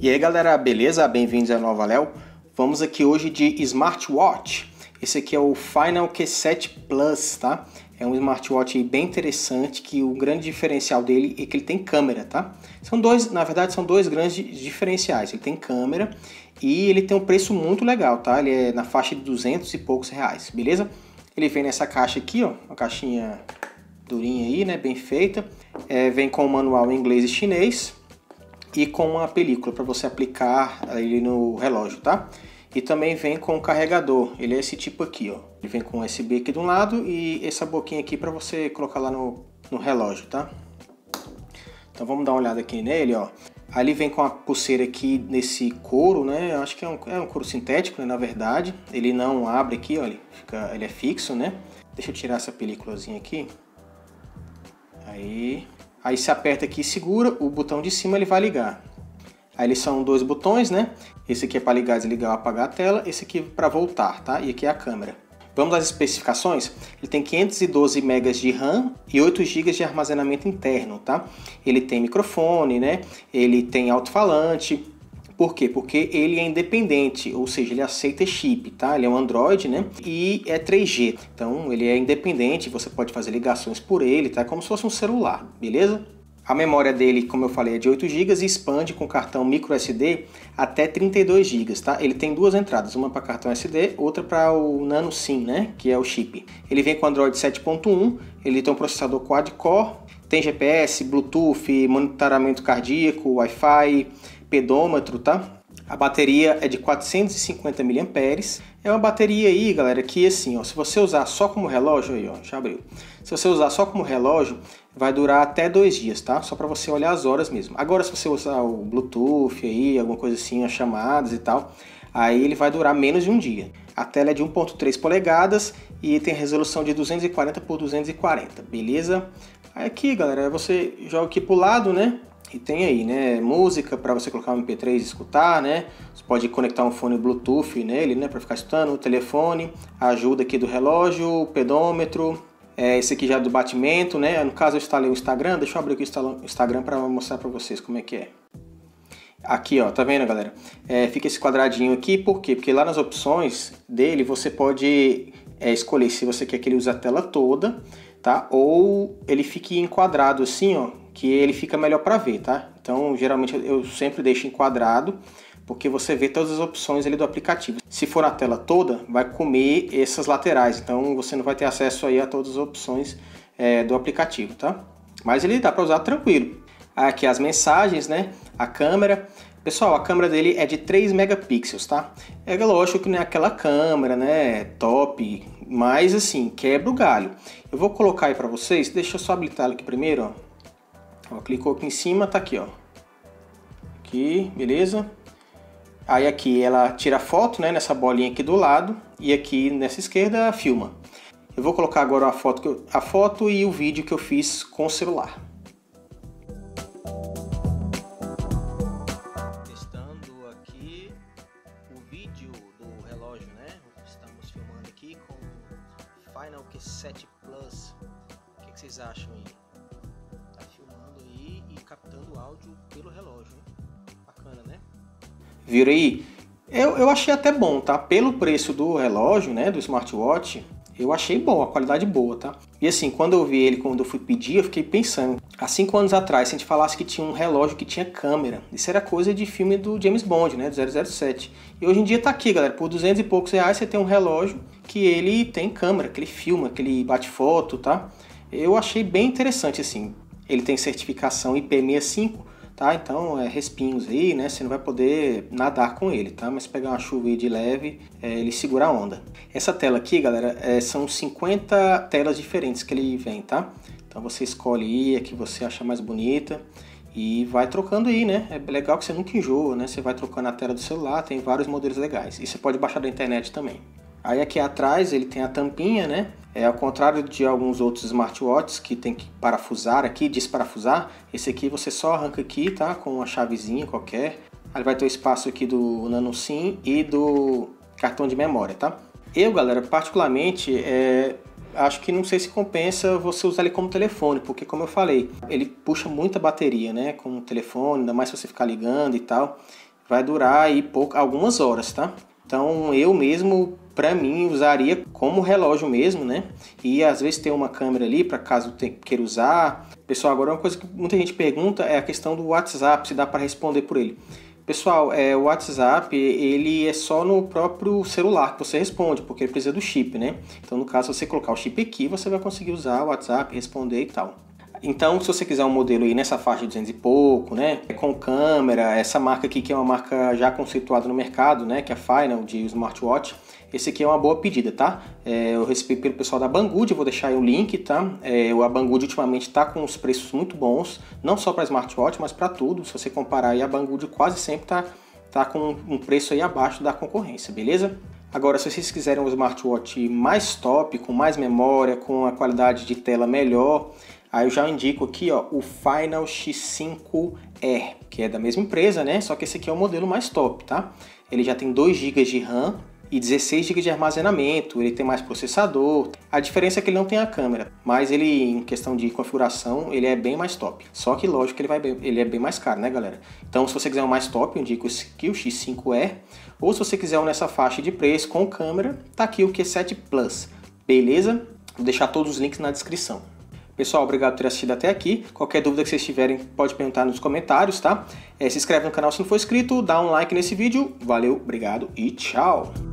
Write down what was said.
E aí galera, beleza? Bem-vindos ao Nova Léo. Vamos aqui hoje de smartwatch. Esse aqui é o Final Q7 Plus, tá? É um smartwatch bem interessante, que o grande diferencial dele é que ele tem câmera, tá? Na verdade são dois grandes diferenciais. Ele tem câmera e ele tem um preço muito legal, tá? Ele é na faixa de 200 e poucos reais, beleza? Ele vem nessa caixa aqui, ó, uma caixinha durinha aí, né, bem feita. Vem com o manual em inglês e chinês e com uma película para você aplicar ele no relógio, tá? E também vem com o carregador, ele é esse tipo aqui, ó. Ele vem com USB aqui de um lado e essa boquinha aqui para você colocar lá no relógio, tá? Então vamos dar uma olhada aqui nele, ó. Aí ele vem com a pulseira aqui nesse couro, né? Eu acho que é um couro sintético, né? Na verdade. Ele não abre aqui, ó. Ele é fixo, né? Deixa eu tirar essa películazinha aqui. Aí se aperta aqui e segura, o botão de cima ele vai ligar. Aí eles são dois botões, né? Esse aqui é para ligar, desligar ou apagar a tela. Esse aqui é para voltar, tá? E aqui é a câmera. Vamos às especificações? Ele tem 512 MB de RAM e 8 GB de armazenamento interno, tá? Ele tem microfone, né? Ele tem alto-falante. Por quê? Porque ele é independente, ou seja, ele aceita chip, tá? Ele é um Android, né? E é 3G. Então ele é independente, você pode fazer ligações por ele, tá? Como se fosse um celular, beleza? A memória dele, como eu falei, é de 8 GB e expande com cartão microSD até 32 GB, tá? Ele tem duas entradas, uma para cartão SD, outra para o Nano SIM, né? Que é o chip. Ele vem com Android 7.1, ele tem um processador quad-core, tem GPS, Bluetooth, monitoramento cardíaco, Wi-Fi, pedômetro, tá? A bateria é de 450 mAh. É uma bateria aí, galera, que assim, ó, se você usar só como relógio, aí, ó, já abriu. Se você usar só como relógio, vai durar até 2 dias, tá? Só para você olhar as horas mesmo. Agora, se você usar o Bluetooth aí, alguma coisa assim, as chamadas e tal, aí ele vai durar menos de um dia. A tela é de 1.3 polegadas e tem resolução de 240 por 240, beleza? Aí aqui, galera, você joga aqui pro lado, né? E tem aí, né, música para você colocar um MP3 e escutar, né? Você pode conectar um fone Bluetooth nele, né, para ficar escutando, o telefone, a ajuda aqui do relógio, o pedômetro, esse aqui já é do batimento, né? No caso eu instalei o Instagram, deixa eu abrir aqui o Instagram para mostrar para vocês como é que é. Aqui, ó, tá vendo, galera? Fica esse quadradinho aqui, por quê? Porque lá nas opções dele você pode escolher se você quer que ele use a tela toda, tá? Ou ele fique enquadrado assim, ó, que ele fica melhor para ver, tá? Então, geralmente eu sempre deixo enquadrado, porque você vê todas as opções ali do aplicativo. Se for na tela toda, vai comer essas laterais, então você não vai ter acesso aí a todas as opções do aplicativo, tá? Mas ele dá para usar tranquilo. Aqui as mensagens, né? A câmera. Pessoal, a câmera dele é de 3 megapixels, tá? É lógico que não é aquela câmera, né, top, mas assim, quebra o galho. Eu vou colocar aí para vocês, deixa eu só habilitar ela aqui primeiro, ó. Clicou aqui em cima, tá aqui, ó. Aqui, beleza? Aí aqui ela tira foto, né, nessa bolinha aqui do lado, e aqui nessa esquerda filma. Eu vou colocar agora a foto e o vídeo que eu fiz com o celular. Testando aqui o vídeo do relógio, né? Estamos filmando aqui com o Final Q7 Plus. O que vocês acham aí? Captando áudio pelo relógio, hein? Bacana, né? Viram aí? Eu achei até bom, tá? Pelo preço do relógio, né, do smartwatch, eu achei bom, a qualidade boa, tá? E assim, quando eu vi ele, quando eu fui pedir, eu fiquei pensando, há 5 anos atrás, se a gente falasse que tinha um relógio que tinha câmera, isso era coisa de filme do James Bond, né, do 007. E hoje em dia tá aqui, galera, por 200 e poucos reais você tem um relógio que ele tem câmera, que ele filma, que ele bate foto, tá? Eu achei bem interessante, assim. Ele tem certificação IP65, tá? Então respingos aí, né? Você não vai poder nadar com ele, tá? Mas se pegar uma chuva aí de leve, ele segura a onda. Essa tela aqui, galera, são 50 telas diferentes que ele vem, tá? Então você escolhe aí a que você acha mais bonita e vai trocando aí, né? É legal que você nunca enjoa, né? Você vai trocando a tela do celular, tem vários modelos legais. E você pode baixar da internet também. Aí aqui atrás ele tem a tampinha, né? Ao contrário de alguns outros smartwatches que tem que parafusar aqui, desparafusar, esse aqui você só arranca aqui, tá? Com uma chavezinha qualquer. Aí vai ter o espaço aqui do Nano SIM e do cartão de memória, tá? Eu, galera, particularmente, acho que não sei se compensa você usar ele como telefone, porque como eu falei, ele puxa muita bateria, né? Com o telefone, ainda mais se você ficar ligando e tal. vai durar aí algumas horas, tá? Então eu mesmo, para mim, usaria como relógio mesmo, né? E às vezes tem uma câmera ali para caso queira usar. Pessoal, agora uma coisa que muita gente pergunta é a questão do WhatsApp, se dá para responder por ele. Pessoal, o WhatsApp, ele é só no próprio celular que você responde, porque ele precisa do chip, né? Então, no caso, se você colocar o chip aqui, você vai conseguir usar o WhatsApp, responder e tal. Então, se você quiser um modelo aí nessa faixa de 200 e pouco, né, com câmera, essa marca aqui que é uma marca já conceituada no mercado, né, que é a Final de smartwatch, esse aqui é uma boa pedida, tá? Eu recebi pelo pessoal da Banggood, eu vou deixar aí o link, tá? A Banggood ultimamente está com os preços muito bons, não só para smartwatch, mas para tudo. Se você comparar aí, a Banggood quase sempre tá com um preço aí abaixo da concorrência, beleza? Agora, se vocês quiserem um smartwatch mais top, com mais memória, com a qualidade de tela melhor, aí eu já indico aqui, ó, o Final X5R, que é da mesma empresa, né? Só que esse aqui é o modelo mais top, tá? Ele já tem 2 GB de RAM e 16 GB de armazenamento, ele tem mais processador. A diferença é que ele não tem a câmera, mas ele, em questão de configuração, ele é bem mais top. Só que, lógico, ele é bem mais caro, né, galera? Então, se você quiser um mais top, eu indico aqui o X5R. Ou se você quiser um nessa faixa de preço com câmera, tá aqui o Q7 Plus, beleza? Vou deixar todos os links na descrição. Pessoal, obrigado por ter assistido até aqui. Qualquer dúvida que vocês tiverem, pode perguntar nos comentários, tá? Se inscreve no canal se não for inscrito, dá um like nesse vídeo. Valeu, obrigado e tchau!